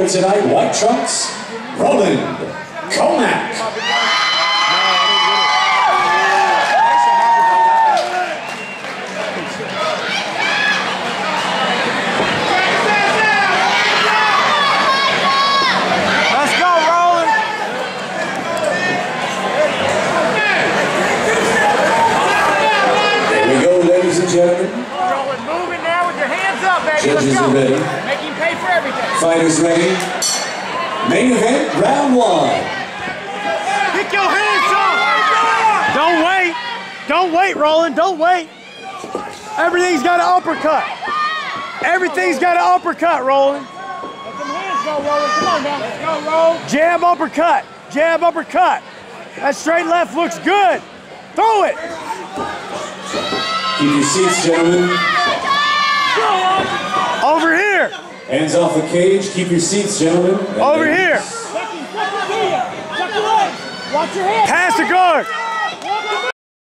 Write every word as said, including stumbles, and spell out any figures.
winner tonight, white trunks, Roland Commack. Let's go, Roland. There we go, ladies and gentlemen. Roland, move it now with your hands up, baby. Judges Let's go. are ready. Make him pay for everything. Fighters ready. Main event, round one. Pick your hands up. Don't wait. Don't wait, Roland. Don't wait. Everything's got an uppercut. Everything's got an uppercut, Roland. Let them hands go, Roland. Come on now. Let's go, Roland. Jab, uppercut. Jab, uppercut. That straight left looks good. Throw it. Keep your seats, gentlemen. Over here. Hands off the cage. Keep your seats, gentlemen. Over here. Watch your head. Pass the guard.